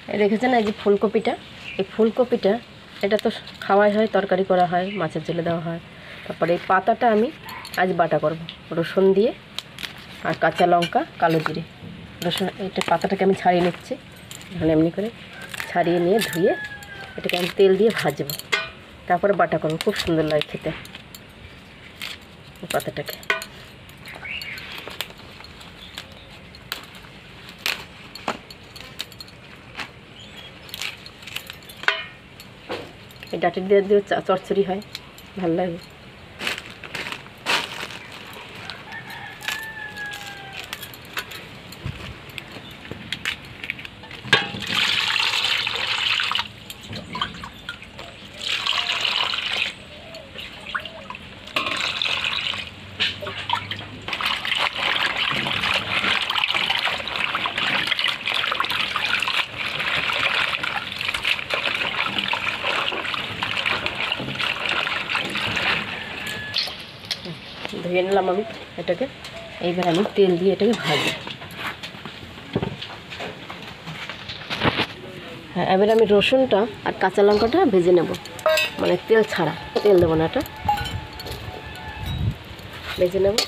দেখেছেন এই যে ফুলকপিটা, এই ফুলকপিটা এটা তো খাওয়াই হয়, তরকারি করা হয়, মাছের ঝোলে দেওয়া হয়। তারপরে এই পাতাটা আমি আজ বাটা করব রসুন দিয়ে আর কাঁচা লঙ্কা, কালো জিরে। রসুন এটা পাতাটাকে আমি ছাড়িয়ে নিচ্ছি, মানে এমনি করে ছাড়িয়ে নিয়ে ধুয়ে এটাকে আমি তেল দিয়ে ভাজবো, তারপরে বাটা করবো। খুব সুন্দর লাগে খেতে পাতাটাকে। এই ডাঁটি দিয়ে দিয়েও চচ্চড়ি হয়, ভালো লাগে। ধুয়ে নিলাম আমি এটাকে, এইবার আমি তেল দিয়ে এটাকে ভাজবো। হ্যাঁ, এবার আমি রসুনটা আর কাঁচা লঙ্কাটা ভেজে নেব, মানে তেল ছাড়া, তেল দেবো না, এটা ভেজে নেব।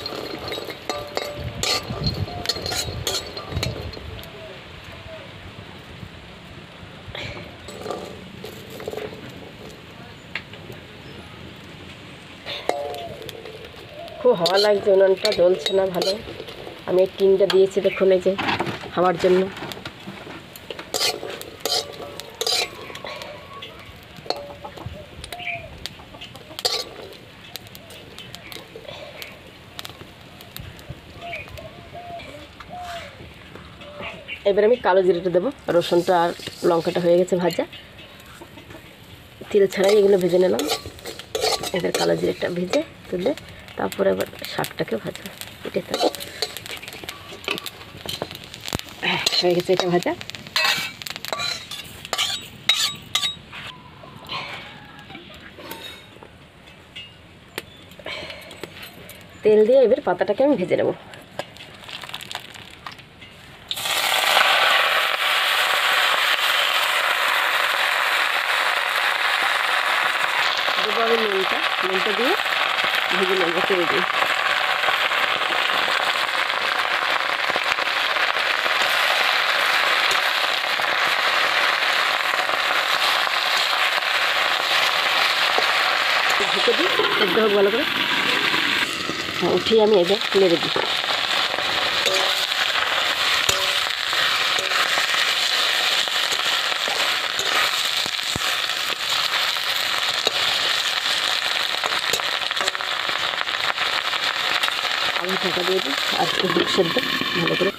খুব হাওয়া লাগছে, উনুনটা জ্বলছে না ভালো। আমি এই টিনটা দিয়েছি দেখুন, এই যে হাওয়ার জন্য। এবার আমি কালো জিরেটা দেবো, রসুনটা আর লঙ্কাটা হয়ে গেছে ভাজা, তেল ছাড়াই এগুলো ভেজে নিলাম। এবার কালো জিরেটা ভেজে তুলে তারপরে আবার শাকটাকে ভাজবো। এটাই তো হয়ে গেছে, এটা ভাজা। তেল দিয়ে এবার পাতাটাকে আমি ভেজে নেব। দেবো আমি নুনটা দিয়ে ভেজে নেব তেল দিয়ে। ঢুকে দিই, সেদ্ধ হোক ভালো করে। হ্যাঁ, উঠিয়ে আমি এবার নেড়ে দিই। আমি ঢাকা দিয়ে দিই আর একটু সেদ্ধ ভালো করে।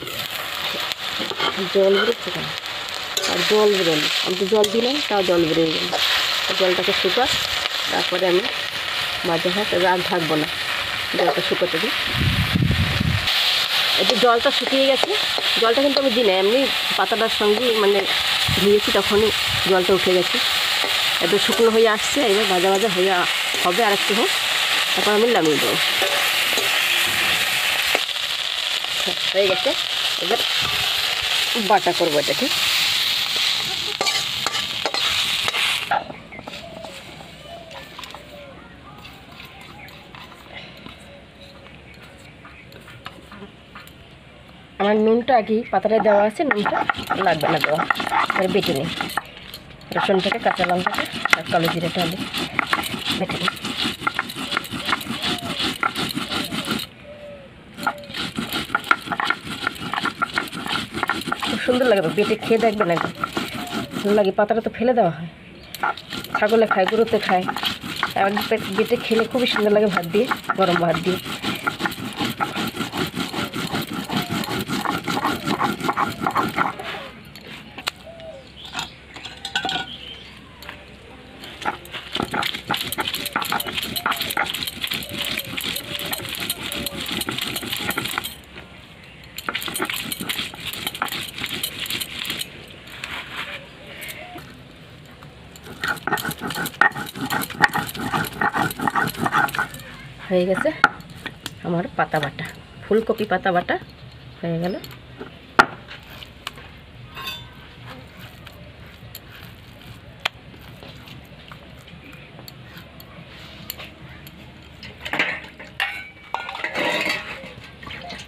জল বেরোচ্ছে কেন? আর জল বেরোলো, আমি তো জল দিলাম, তাও জল বেরিয়ে গেল। জলটাকে শুকা, তারপরে আমি ভাজা ভাত আর থাকবো না, জলটা শুকোতে দিই। এই যে জলটা শুকিয়ে গেছে, জলটা কিন্তু আমি দিই না, এমনি পাতাটার সঙ্গে মানে ধুয়েছি, তখনই জলটা উঠে গেছে। একটু শুকনো হয়ে আসছে, এবার ভাজা ভাজা হয়ে হবে, আর একটু হোক, তারপর আমি নামিয়ে দেবো। হয়ে গেছে, এবার বাটা করবো এটাকে। আমার নুনটা কি পাতাটায় দেওয়া আছে, নুনটা লাগবে না দেওয়া, এবার বেটে নিই। রসুনটাকে, কাঁচা লঙ্কাটা আর কালো জিরেটা আমি বেটে নিই। খুব সুন্দর লাগে, বেটে খেয়ে দেখবে না, ভালো লাগে। পাতাটা তো ফেলে দেওয়া হয়, ছাগলে খায়, গরুতে খায়, আর বেটে খেলে খুবই সুন্দর লাগে ভাত দিয়ে, গরম ভাত দিয়ে। হয়ে গেছে আমার পাতা বাটা, ফুলকপি পাতা বাটা হয়ে গেল।